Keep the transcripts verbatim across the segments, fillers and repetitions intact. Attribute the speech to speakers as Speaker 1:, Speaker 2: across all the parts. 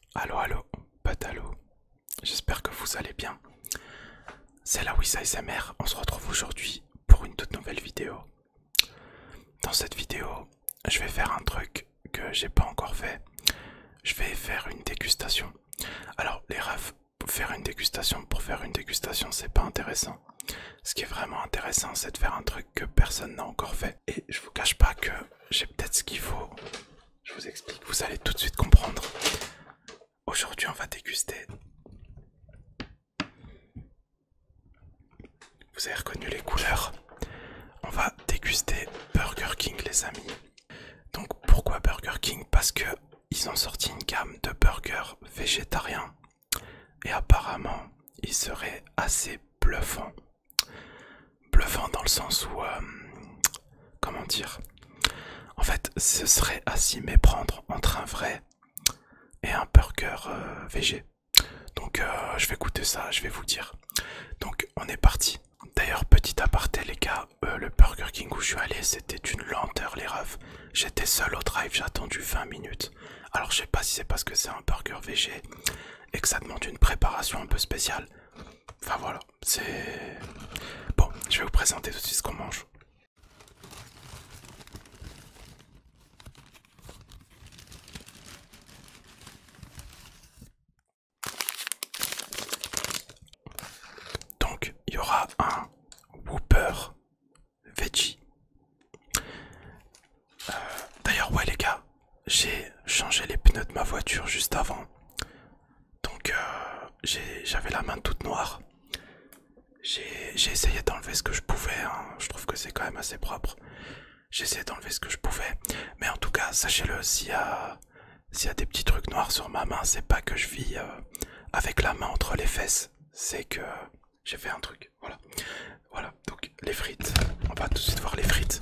Speaker 1: Allô, allô, Patalo. J'espère que vous allez bien. C'est la Wissa S M R. On se retrouve aujourd'hui pour une toute nouvelle vidéo. Dans cette vidéo, je vais faire un truc que j'ai pas encore fait. Je vais faire une dégustation. Alors, les refs, faire une dégustation pour faire une dégustation, c'est pas intéressant. Ce qui est vraiment intéressant, c'est de faire un truc que personne n'a encore fait. Et je vous cache pas que j'ai peut-être ce qu'il faut. Je vous explique, vous allez tout de suite comprendre. Aujourd'hui, on va déguster. Vous avez reconnu les couleurs. On va déguster Burger King, les amis. Donc pourquoi Burger King? Parce que ils ont sorti une gamme de burgers végétariens. Et apparemment, ils seraient assez bluffants. Bluffants dans le sens où... Euh, comment dire? En fait, ce serait à s'y méprendre entre un vrai et un burger euh, végé. Donc euh, je vais goûter ça, je vais vous dire. Donc on est parti. D'ailleurs, petit aparté les gars, euh, le Burger King où je suis allé, c'était une lenteur les refs. J'étais seul au drive, j'ai attendu vingt minutes. Alors je sais pas si c'est parce que c'est un burger végé et que ça demande une préparation un peu spéciale. Enfin voilà, c'est... Bon, je vais vous présenter tout de suite ce qu'on mange. Donc, il y aura un Whopper Veggie. Euh, D'ailleurs, ouais les gars, j'ai changé les pneus de ma voiture juste avant. Donc euh, j'avais la main toute noire. J'ai essayé d'enlever ce que je pouvais, hein. Je trouve que c'est quand même assez propre. J'ai essayé d'enlever ce que je pouvais. Mais en tout cas, sachez-le, s'il y a, s'il y a des petits trucs noirs sur ma main, c'est pas que je vis euh, avec la main entre les fesses. C'est que j'ai fait un truc. Voilà. Voilà, donc les frites. On va tout de suite voir les frites.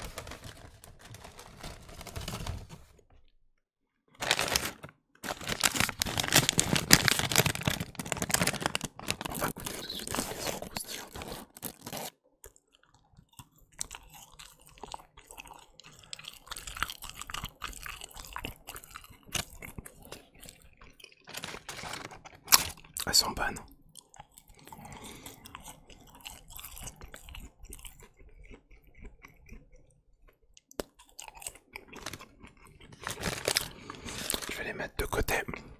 Speaker 1: On va goûter tout de suite parce qu'elles sont croustillantes. Elles sont bonnes. Je vais les mettre de côté.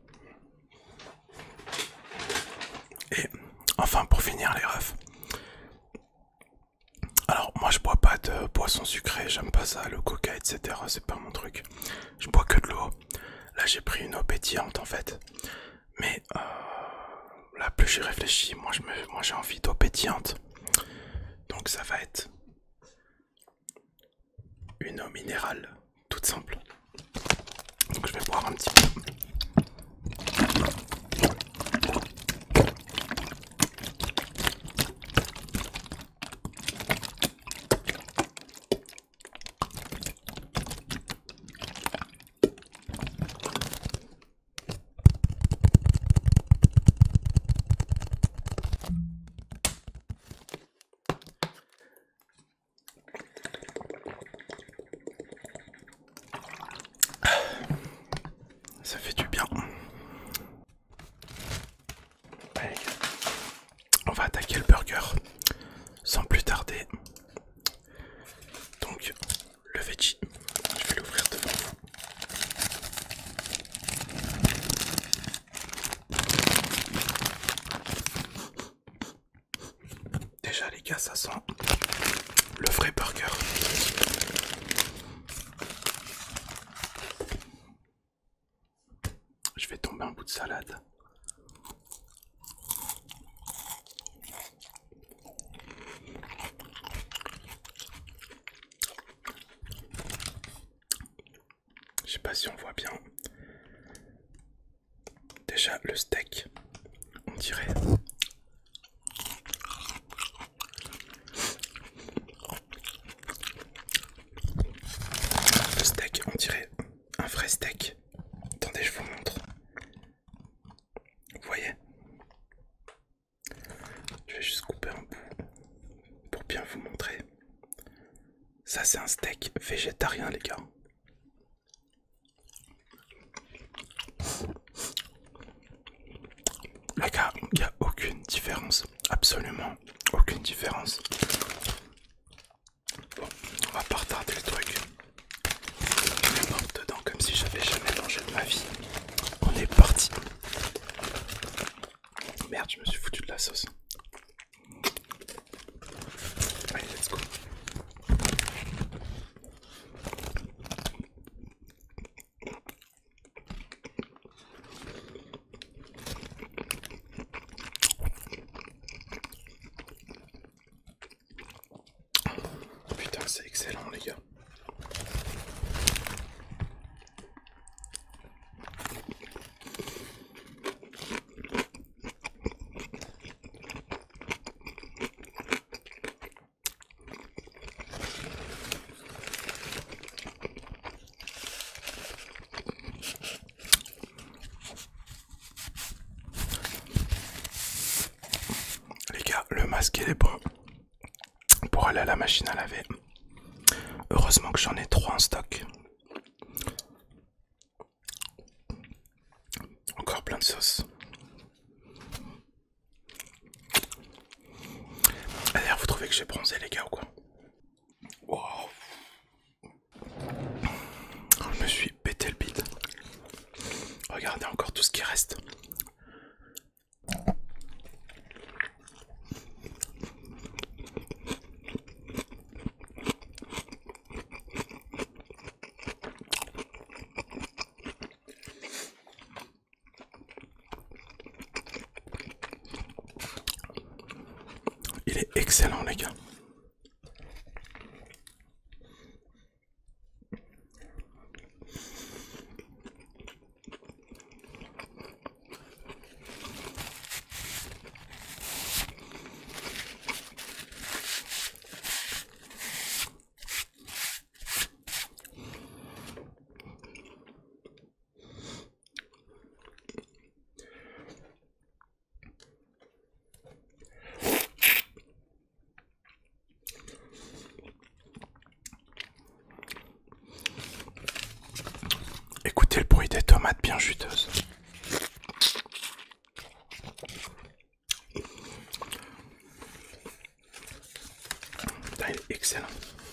Speaker 1: Et enfin pour finir les refs. Alors moi je bois pas de boisson sucrée, j'aime pas ça, le coca et cetera. C'est pas mon truc. Je bois que de l'eau. Là j'ai pris une eau pétillante en fait. Mais euh, là plus j'y réfléchis, moi je me, moi j'ai envie d'eau pétillante. Donc ça va être une eau minérale, toute simple. Donc je vais boire un petit peu. Ça fait du bien. Allez, on va attaquer le burger sans plus tarder. Donc, le veggie, je vais l'ouvrir devant vous. Déjà les gars, ça sent le vrai burger. Je vais tomber un bout de salade. Je sais pas si on voit bien. Déjà le steak, on dirait. Le steak, on dirait un vrai steak. Attendez, je vous montre. Vous voyez? Je vais juste couper un bout pour bien vous montrer. Ça c'est un steak végétarien les gars. différence. Absolument aucune différence. Bon, on va pas retarder le truc. On est mort dedans comme si j'avais jamais mangé de ma vie. On est parti. Merde, je me suis foutu de la sauce. Allez, let's go. Putain, c'est excellent les gars. Les gars, le masque il est bon pour aller à la machine à laver. Heureusement que j'en ai trois en stock. Encore plein de sauce. D'ailleurs, vous trouvez que j'ai bronzé les gars ou quoi? Wow. Je me suis pété le bide. Regardez encore tout ce qui reste. Il est excellent les gars. Écoutez le bruit des tomates bien juteuses. Putain, il est excellent.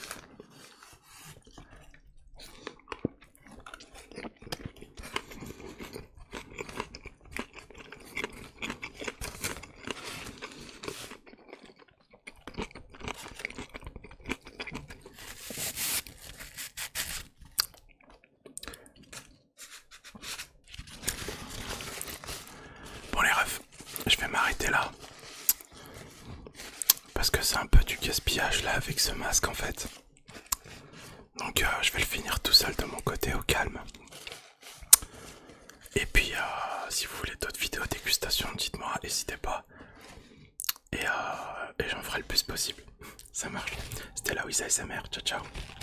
Speaker 1: Bon les refs, je vais m'arrêter là. Parce que c'est un peu du gaspillage là avec ce masque en fait. Donc euh, je vais le finir tout seul de mon côté au calme. Et puis euh, si vous voulez d'autres vidéos dégustation, dites-moi, n'hésitez pas. Et, euh, et j'en ferai le plus possible. Ça marche. C'était la Wiz A S M R, ciao ciao.